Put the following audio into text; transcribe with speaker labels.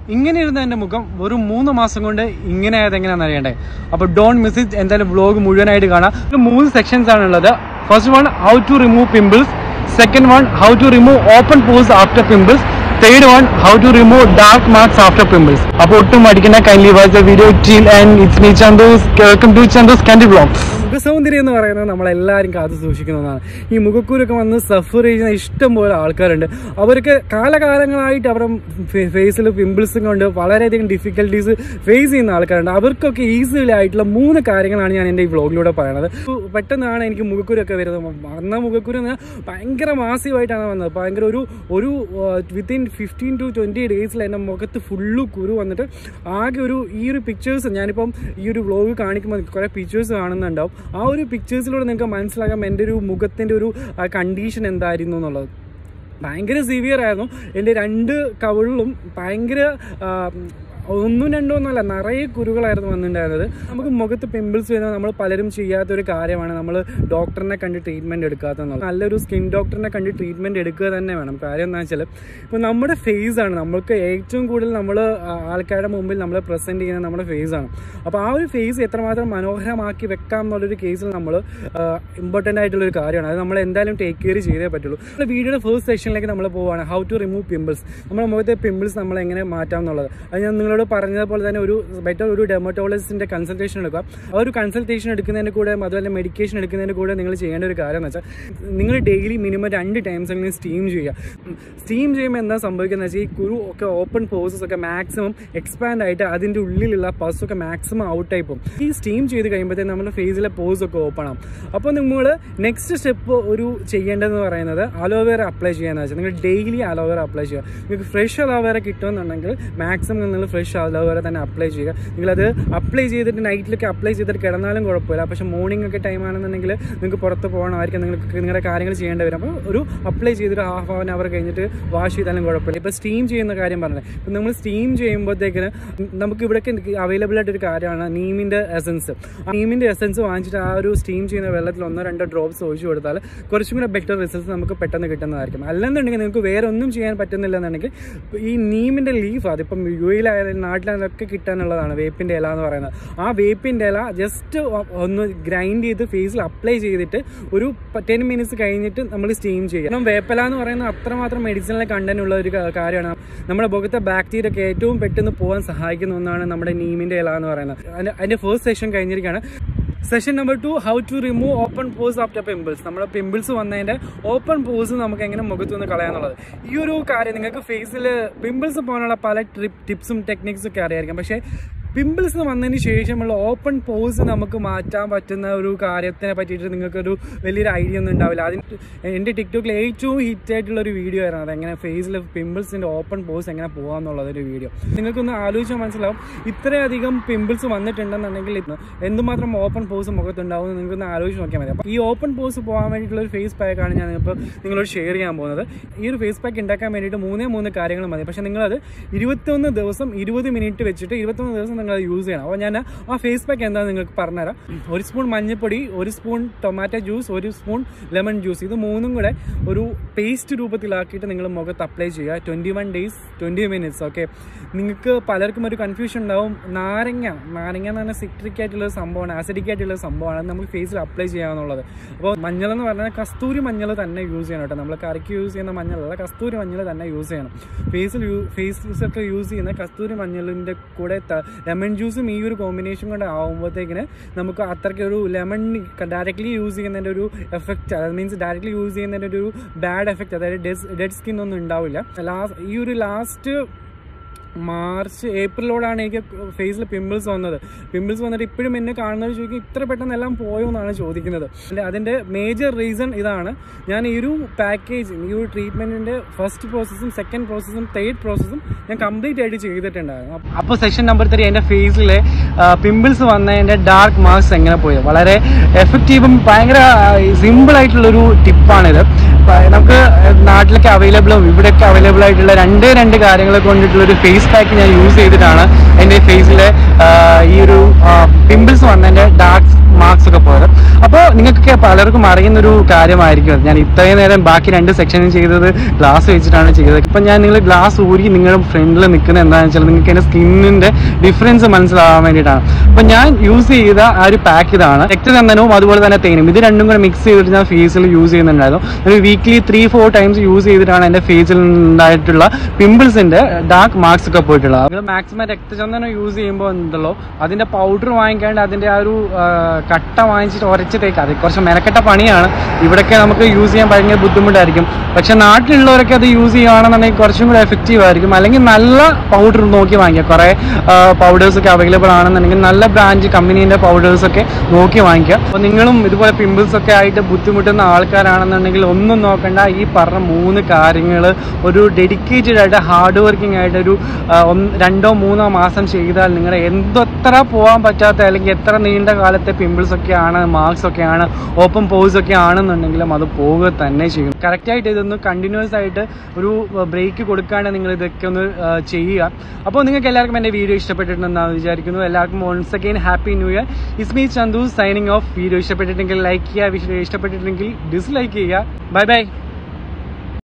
Speaker 1: ഇങ്ങനെയിരുന്ന എൻ്റെ മുഖം വെറും 3 മാസം കൊണ്ട് ഇങ്ങനെ ആയത് എങ്ങനെയാണെന്ന് അറിയണ്ടേ. അപ്പോൾ ഡോണ്ട് മിസ് ഇറ്റ്. എന്തായാലും വ്ലോഗ് മുഴുവനായിട്ട് കാണാം. 3 സെക്ഷൻസ് ആണുള്ളത്. First one, how to remove pimples. Second one, how to remove open pores after pimples. Third one, how to remove dark marks after pimples. അപ്പോൾ ഒട്ടും മടിക്കണ്ട, kindly watch the video till and it's me Chandus. Welcome to Chandus Candy Vlogs. മുഖസൗന്ദര്യം എന്ന് പറയുന്നത് നമ്മളെല്ലാവരും കാത്തു സൂക്ഷിക്കുന്നതാണ്. ഈ മുഖക്കുരൊക്കെ വന്ന് സഫർ ചെയ്യുന്ന ഇഷ്ടം പോലെ ആൾക്കാരുണ്ട്. അവർക്ക് കാലകാലങ്ങളായിട്ട് അവരുടെ ഫേസിൽ പിമ്പിൾസും കൊണ്ട് വളരെയധികം ഡിഫിക്കൽട്ടീസ് ഫേസ് ചെയ്യുന്ന ആൾക്കാരുണ്ട്. അവർക്കൊക്കെ ഈസിലി ആയിട്ടുള്ള 3 കാര്യങ്ങളാണ് ഞാൻ എൻ്റെ ഈ വ്ലോഗിലൂടെ പറയുന്നത്. പെട്ടെന്നാണ് എനിക്ക് മുഖക്കുരൊക്കെ വരുന്നത്. വന്ന മുഖക്കുരു ഭയങ്കര മാസീവായിട്ടാണ് വന്നത്. ഭയങ്കര ഒരു വിത്തിൻ 15 to 20 ഡേയ്സിൽ എൻ്റെ മുഖത്ത് ഫുള്ള് കുരു വന്നിട്ട് ആകെ ഈ ഒരു പിക്ചേഴ്സ് ഞാനിപ്പം ഈ ഒരു വ്ലോഗ് കാണിക്കുമ്പോൾ കുറേ പിക്ചേഴ്സ് കാണുന്നുണ്ടാവും. ആ ഒരു പിക്ചേഴ്സിലൂടെ നിങ്ങൾക്ക് മനസ്സിലാക്കാം എൻ്റെ ഒരു മുഖത്തിൻ്റെ ഒരു കണ്ടീഷൻ എന്തായിരുന്നു എന്നുള്ളത്. ഭയങ്കര സിവിയർ ആയിരുന്നു. എൻ്റെ 2 കവിളിലും ഭയങ്കര 1 2 ഒന്നുമല്ല, നിറയെ കുരുകളായിരുന്നു വന്നിട്ടുണ്ടായിരുന്നത്. നമുക്ക് മുഖത്ത് പിമ്പിൾസ് വരുന്നത് നമ്മൾ പലരും ചെയ്യാത്തൊരു കാര്യമാണ്. നമ്മൾ ഡോക്ടറിനെ കണ്ട് ട്രീറ്റ്മെൻറ്റ് എടുക്കാത്തതെന്നുള്ളത്. നല്ലൊരു സ്കിൻ ഡോക്ടറിനെ കണ്ട് ട്രീറ്റ്മെൻറ്റ് എടുക്കുക തന്നെ വേണം. കാര്യം എന്താ വെച്ചാൽ ഇപ്പോൾ നമ്മുടെ ഫേസാണ് നമുക്ക് ഏറ്റവും കൂടുതൽ നമ്മൾ ആൾക്കാരുടെ മുമ്പിൽ നമ്മൾ പ്രസൻറ്റ് ചെയ്യുന്നത് നമ്മുടെ ഫേസാണ്. അപ്പോൾ ആ ഒരു ഫേസ് എത്രമാത്രം മനോഹരമാക്കി വെക്കാം എന്നുള്ളൊരു കേസിൽ നമ്മൾ ഇമ്പോർട്ടൻ്റ് ആയിട്ടുള്ളൊരു കാര്യമാണ്. അത് നമ്മൾ എന്തായാലും ടേക്ക് കെയർ ചെയ്തേ പറ്റുള്ളൂ. വീഡിയോയുടെ ഫസ്റ്റ് സെക്ഷനിലേക്ക് നമ്മൾ പോവുകയാണ്. How to remove pimples. നമ്മുടെ മുഖത്തെ പിമ്പിൾസ് നമ്മൾ എങ്ങനെ മാറ്റാം എന്നുള്ളത്. അത് ഞാൻ നിങ്ങളോട് പറഞ്ഞതുപോലെ തന്നെ ഒരു ഡെർമറ്റോളജിസ്റ്റിൻ്റെ കൺസൾട്ടേഷൻ എടുക്കുക. ആ ഒരു കൺസൾട്ടേഷൻ എടുക്കുന്നതിന് കൂടെ അതുപോലെ മെഡിക്കേഷൻ എടുക്കുന്നതിന് കൂടെ നിങ്ങൾ ചെയ്യേണ്ട ഒരു കാര്യം എന്ന് വെച്ചാൽ നിങ്ങൾ ഡെയിലി മിനിമം 2 ടൈംസ് എങ്കിലും സ്റ്റീം ചെയ്യുക. സ്റ്റീം ചെയ്യുമ്പോൾ എന്താ സംഭവിക്കുന്നത് വെച്ചാൽ ഈ കുരു ഒക്കെ ഓപ്പൺ പോഴ്സസ് ഒക്കെ മാക്സിമം എക്സ്പാൻഡ് ആയിട്ട് അതിൻ്റെ ഉള്ളിലുള്ള പസ്സൊക്കെ മാക്സിമം ഔട്ടായി പോകും. ഈ സ്റ്റീം ചെയ്ത് കഴിയുമ്പോഴത്തേക്കും നമ്മുടെ ഫേസിലെ പോഴ്സ് ഒക്കെ ഓപ്പൺ ആവും. അപ്പോൾ നിങ്ങൾ നെക്സ്റ്റ് സ്റ്റെപ്പ് ചെയ്യേണ്ടതെന്ന് പറയുന്നത് അലോവേറ അപ്ലൈ ചെയ്യാന്ന് വെച്ചാൽ നിങ്ങൾ ഡെയിലി അലോവേറ അപ്ലൈ ചെയ്യുക. നിങ്ങൾക്ക് ഫ്രഷ് അലോവേറ കിട്ടുമെന്നുണ്ടെങ്കിൽ മാക്സിമം നിങ്ങൾ ഫ്രഷ് അലോവേറ തന്നെ അപ്ലൈ ചെയ്യുക. നിങ്ങളത് അപ്ലൈ ചെയ്തിട്ട് നൈറ്റിലൊക്കെ അപ്ലൈ ചെയ്തിട്ട് കിടന്നാലും കുഴപ്പമില്ല. പക്ഷേ മോർണിംഗ് ഒക്കെ ടൈം ആണെന്നുണ്ടെങ്കിൽ നിങ്ങൾക്ക് പുറത്ത് പോകണമായിരിക്കും, നിങ്ങൾക്ക് നിങ്ങളുടെ കാര്യങ്ങൾ ചെയ്യേണ്ടി വരും. അപ്പോൾ ഒരു അപ്ലൈ ചെയ്തിട്ട് ഹാഫ് ആൻ അവർ കഴിഞ്ഞിട്ട് വാഷ് ചെയ്താലും കുഴപ്പമില്ല. ഇപ്പോൾ സ്റ്റീം ചെയ്യുന്ന കാര്യം പറഞ്ഞത്, ഇപ്പം നമ്മൾ സ്റ്റീം ചെയ്യുമ്പോഴത്തേക്കിന് നമുക്ക് ഇവിടെയൊക്കെ അവൈലബിൾ ആയിട്ടൊരു കാര്യമാണ് നീമിൻ്റെ എസൻസ്. ആ നീമിൻ്റെ എസൻസ് വാങ്ങിച്ചിട്ട് ആ ഒരു സ്റ്റീം ചെയ്യുന്ന വെള്ളത്തിൽ 1-2 ഡ്രോപ്സ് ഒഴിച്ചു കൊടുത്താൽ കുറച്ചും കൂടെ ബെറ്റർ റിസൾട്ട്സ് നമുക്ക് പെട്ടെന്ന് കിട്ടുന്നതായിരിക്കും. അല്ലെന്നുണ്ടെങ്കിൽ നിങ്ങൾക്ക് വേറെ ഒന്നും ചെയ്യാൻ പറ്റുന്നില്ല എന്നുണ്ടെങ്കിൽ ഈ നീമിൻ്റെ ലീഫ്, അതിപ്പം യുഎയിലായാലും നാട്ടിലായാലും ഒക്കെ കിട്ടാനുള്ളതാണ് വേപ്പിൻ്റെ ഇല എന്ന് പറയുന്നത്. ആ വേപ്പിൻ്റെ ഇല ജസ്റ്റ് ഒന്ന് ഗ്രൈൻഡ് ചെയ്ത് ഫേസിൽ അപ്ലൈ ചെയ്തിട്ട് ഒരു 10 മിനിറ്റ്സ് കഴിഞ്ഞിട്ട് നമ്മൾ സ്റ്റീം ചെയ്യണം. വേപ്പില എന്ന് പറയുന്നത് അത്രമാത്രം മെഡിസിനൽ കണ്ടന്റ് ഉള്ള ഒരു കാര്യമാണ്. നമ്മുടെ മുഖത്തെ ബാക്ടീരിയ ഒക്കെ ഏറ്റവും പെട്ടെന്ന് പോകാൻ സഹായിക്കുന്ന ഒന്നാണ് നമ്മുടെ നീമിൻ്റെ ഇല എന്ന് പറയുന്നത്. അതിൻ്റെ ഫസ്റ്റ് സെഷൻ കഴിഞ്ഞിരിക്കുകയാണ്. Session number 2, how to remove open pores after pimples. നമ്മുടെ പിമ്പിൾസ് വന്നതിൻ്റെ ഓപ്പൺ പോഴ്സ് നമുക്ക് എങ്ങനെ മുഖത്ത് നിന്ന് കളയാന്നുള്ളത്. ഈ ഒരു കാര്യം നിങ്ങൾക്ക് ഫേസിൽ പിമ്പിൾസ് പോകാനുള്ള പല ടിപ്സും ടെക്നിക്സും ഒക്കെ അറിയായിരിക്കും. പക്ഷേ പിമ്പിൾസ് വന്നതിന് ശേഷമുള്ള ഓപ്പൺ പോഴ്സ് നമുക്ക് മാറ്റാൻ പറ്റുന്ന ഒരു കാര്യത്തിനെ പറ്റിയിട്ട് നിങ്ങൾക്കൊരു വലിയൊരു ഐഡിയ ഒന്നും ഉണ്ടാവില്ല. എൻ്റെ ടിക്ടോക്കിൽ ഏറ്റവും ഹിറ്റായിട്ടുള്ളൊരു വീഡിയോ ആയിരുന്നു അതെങ്ങനെ ഫേസിൽ പിമ്പിൾസിൻ്റെ ഓപ്പൺ പോഴ്സ് എങ്ങനെ പോകാമെന്നുള്ളതൊരു വീഡിയോ. നിങ്ങൾക്കൊന്ന് ആലോചിച്ചാൽ മനസ്സിലാവും ഇത്രയധികം പിമ്പിൾസ് വന്നിട്ടുണ്ടെന്നുണ്ടെങ്കിൽ എന്തുമാത്രം ഓപ്പൺ പോഴ്സ് മുഖത്തുണ്ടാവും എന്ന് നിങ്ങൾക്കൊന്ന് ആലോചിച്ച് നോക്കിയാൽ മതി. അപ്പോൾ ഈ ഓപ്പൺ പോഴ്സ് പോകാൻ വേണ്ടിയിട്ടുള്ള ഒരു ഫേസ് പാക്കാണ് ഞാൻ ഇപ്പോൾ നിങ്ങളോട് ഷെയർ ചെയ്യാൻ പോകുന്നത്. ഈ ഒരു ഫേസ് പാക്ക് ഉണ്ടാക്കാൻ വേണ്ടിയിട്ട് 3 കാര്യങ്ങൾ മതി. പക്ഷേ നിങ്ങളത് 21 ദിവസം 20 മിനിറ്റ് വെച്ചിട്ട് 21 ദിവസം നിങ്ങൾ യൂസ് ചെയ്യണം. അപ്പോൾ ഞാൻ ആ ഫേസ് പാക്ക് എന്താണെന്ന് നിങ്ങൾക്ക് പറഞ്ഞുതരാം. 1 സ്പൂൺ മഞ്ഞൾപ്പൊടി, 1 spoon tomato juice, 1 spoon lemon juice, ഇത് 3ഉം കൂടെ ഒരു പേസ്റ്റ് രൂപത്തിലാക്കിയിട്ട് നിങ്ങൾ മുഖത്ത് അപ്ലൈ ചെയ്യുക. 21 days 20 minutes. ഓക്കെ, നിങ്ങൾക്ക് പലർക്കും ഒരു കൺഫ്യൂഷൻ ഉണ്ടാവും. നാരങ്ങ എന്ന് പറഞ്ഞാൽ സിട്രിക് ആയിട്ടുള്ളൊരു സംഭവമാണ്, ആസിഡിക് ആയിട്ടുള്ളൊരു സംഭവമാണ്. നമുക്ക് ഫേസിൽ അപ്ലൈ ചെയ്യാമെന്നുള്ളത്. അപ്പോൾ മഞ്ഞൾ എന്ന് പറഞ്ഞാൽ കസ്തൂരി മഞ്ഞൾ തന്നെ യൂസ് ചെയ്യണം കേട്ടോ. നമ്മൾ കറിക്ക് യൂസ് ചെയ്യുന്ന മഞ്ഞളല്ല, കസ്തൂരി മഞ്ഞൾ തന്നെ യൂസ് ചെയ്യണം. ഫേസൊക്കെ യൂസ് ചെയ്യുന്ന കസ്തൂരി മഞ്ഞളിൻ്റെ കൂടെ ലെമൺ ജ്യൂസും ഈ ഒരു കോമ്പിനേഷൻ കൊണ്ട് ആകുമ്പോഴത്തേക്കിന് നമുക്ക് അത്രയ്ക്ക് ഒരു ലെമൺ ഡയറക്റ്റ്ലി യൂസ് ചെയ്യുന്നതിൻ്റെ ഒരു എഫക്റ്റ്, അത് മീൻസ് ഡയറക്റ്റ്ലി യൂസ് ചെയ്യുന്നതിൻ്റെ ഒരു ബാഡ് എഫക്റ്റ്, അതായത് ഡെഡ് സ്കിൻ ഒന്നും ഉണ്ടാവില്ല. ഈ ഒരു ലാസ്റ്റ് മാർച്ച് ഏപ്രിലോടാണ് എനിക്ക് ഫേസിൽ പിമ്പിൾസ് വന്നിട്ട് ഇപ്പോഴും എന്നെ കാണുന്നവർ ചോദിക്കും ഇത്ര പെട്ടെന്ന് എല്ലാം പോയോ എന്നാണ് ചോദിക്കുന്നത്. അതിൻ്റെ മേജർ റീസൺ ഇതാണ്. ഞാൻ ഈ ഒരു പാക്കേജ്, ഈ ഒരു ട്രീറ്റ്മെൻറ്റിൻ്റെ ഫസ്റ്റ് പ്രോസസ്സും സെക്കൻഡ് പ്രോസസ്സും തേർഡ് പ്രോസസ്സും ഞാൻ കംപ്ലീറ്റ് ആയിട്ട് ചെയ്തിട്ടുണ്ടായിരുന്നു. അപ്പോൾ സെഷൻ നമ്പർ 3 എൻ്റെ ഫേസിലെ പിമ്പിൾസ് വന്നതിൻ്റെ ഡാർക്ക് മാർക്സ് എങ്ങനെ പോയത്. വളരെ എഫക്റ്റീവും ഭയങ്കര സിമ്പിളായിട്ടുള്ളൊരു ടിപ്പാണിത്. നമുക്ക് നാട്ടിലൊക്കെ അവൈലബിളും ഇവിടെയൊക്കെ അവൈലബിൾ ആയിട്ടുള്ള 2 കാര്യങ്ങളെ കൊണ്ടിട്ടുള്ളൊരു ഫേസ് പാക്ക് ഞാൻ യൂസ് ചെയ്തിട്ടാണ് എൻ്റെ ഫേസിലെ ഈ ഒരു പിമ്പിൾസ് വന്നതിൻ്റെ മാർക്സ് ഒക്കെ പോയത്. അപ്പോൾ നിങ്ങൾക്കൊക്കെ പലർക്കും അറിയുന്നൊരു കാര്യമായിരിക്കും. ഞാൻ ഇത്രയും നേരം ബാക്കി 2 സെക്ഷനും ചെയ്തത് ഗ്ലാസ് വെച്ചിട്ടാണ് ചെയ്തത്. ഇപ്പം ഞാൻ നിങ്ങൾ ഗ്ലാസ് ഊരി നിങ്ങളുടെ ഫ്രണ്ടിൽ നിൽക്കുന്നത് എന്താണെന്ന് വെച്ചാൽ നിങ്ങൾക്ക് എൻ്റെ സ്കിന്നിൻ്റെ ഡിഫറൻസ് മനസ്സിലാവാൻ വേണ്ടിയിട്ടാണ്. അപ്പം ഞാൻ യൂസ് ചെയ്ത ആ ഒരു പാക്ക് ഇതാണ്. രക്തചന്ദനവും അതുപോലെ തന്നെ തേനും, ഇത് രണ്ടും കൂടെ മിക്സ് ചെയ്തിട്ട് ഞാൻ ഫേസിൽ യൂസ് ചെയ്യുന്നുണ്ടായിരുന്നു. ഒരു വീക്ക്ലി 3-4 ടൈംസ് യൂസ് ചെയ്തിട്ടാണ് എൻ്റെ ഫേസിൽ ഉണ്ടായിട്ടുള്ള പിമ്പിൾസിൻ്റെ ഡാർക്ക് മാർക്സ് ഒക്കെ പോയിട്ടുള്ളത്. നിങ്ങൾ മാക്സിമം രക്തചന്ദനം യൂസ് ചെയ്യുമ്പോൾ എന്തല്ലോ അതിൻ്റെ പൗഡർ വാങ്ങിക്കാണ്ട് അതിൻ്റെ ആ ഒരു കട്ട വാങ്ങിച്ചിട്ട് ഉരച്ച് തേക്കുക. അത് കുറച്ച് മെനക്കെട്ട പണിയാണ്. ഇവിടെയൊക്കെ നമുക്ക് യൂസ് ചെയ്യാൻ ഭയങ്കര ബുദ്ധിമുട്ടായിരിക്കും. പക്ഷെ നാട്ടിലുള്ളവരൊക്കെ അത് യൂസ് ചെയ്യുകയാണെന്നുണ്ടെങ്കിൽ കുറച്ചും കൂടെ എഫക്റ്റീവ് ആയിരിക്കും. അല്ലെങ്കിൽ നല്ല പൗഡർ നോക്കി വാങ്ങിക്കുക. കുറേ പൗഡേഴ്സൊക്കെ അവൈലബിൾ ആണെന്നുണ്ടെങ്കിൽ നല്ല ബ്രാൻഡ് കമ്പനീൻ്റെ പൗഡേഴ്സൊക്കെ നോക്കി വാങ്ങിക്കുക. അപ്പോൾ നിങ്ങളും ഇതുപോലെ പിമ്പിൾസ് ഒക്കെ ആയിട്ട് ബുദ്ധിമുട്ടുന്ന ആൾക്കാരാണെന്നുണ്ടെങ്കിൽ ഒന്നും നോക്കണ്ട. ഈ പറഞ്ഞ 3 കാര്യങ്ങൾ ഒരു ഡെഡിക്കേറ്റഡ് ആയിട്ട് ഹാർഡ് വർക്കിംഗ് ആയിട്ട് ഒരു 2-3 മാസം ചെയ്താൽ നിങ്ങളുടെ എത്ര പോകാൻ പറ്റാത്ത അല്ലെങ്കിൽ എത്ര നീണ്ട കാലത്തെ പിമ്പിൾസ് ഒക്കെയാണ്, മാർക്സ് ഒക്കെയാണ്, ഓപ്പൺ പോസ് ഒക്കെ ആണെന്നുണ്ടെങ്കിലും അത് പോവുക തന്നെ ചെയ്യും. കറക്റ്റായിട്ട് ഇതൊന്ന് കണ്ടിന്യൂസ് ആയിട്ട് ഒരു ബ്രേക്ക് കൊടുക്കാണ്ട് നിങ്ങൾ ഇതൊക്കെ ഒന്ന് ചെയ്യുക. അപ്പോൾ നിങ്ങൾക്ക് എല്ലാവർക്കും എൻ്റെ വീഡിയോ ഇഷ്ടപ്പെട്ടിട്ടുണ്ടെന്ന് വിചാരിക്കുന്നു. എല്ലാവർക്കും once again happy new year. It's me Chandu signing off. Video ഇഷ്ടപ്പെട്ടിട്ടുണ്ടെങ്കിൽ ലൈക്ക് ചെയ്യുക, വീഡിയോ ഇഷ്ടപ്പെട്ടിട്ടുണ്ടെങ്കിൽ ഡിസ്ലൈക്ക് ചെയ്യുക. Bye by.